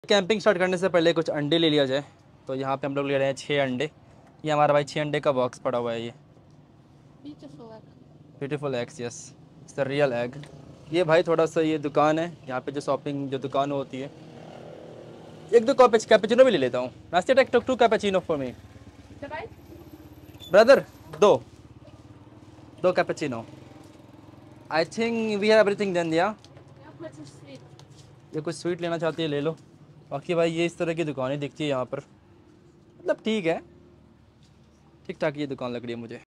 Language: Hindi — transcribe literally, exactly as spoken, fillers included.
कैंपिंग स्टार्ट करने से पहले कुछ अंडे ले लिया जाए। तो यहाँ पे हम लोग ले रहे हैं छः अंडे। ये हमारा भाई छः अंडे का बॉक्स पड़ा हुआ है। ये beautiful eggs, yes it's the real egg. ये भाई थोड़ा सा ये दुकान है, यहाँ पे जो शॉपिंग जो दुकान होती है। एक दो कॉपी कैपेचिनो भी ले लेता हूँ। नास्ते take two cappuccino for me brother, दो दो cappuccino. I think we have everything then दिया। ये कुछ स्वीट लेना चाहती है ले लो। बाकी भाई ये इस तरह की दुकानें दिखती है यहाँ पर, मतलब ठीक है, ठीक ठाक ये दुकान लग रही है मुझे।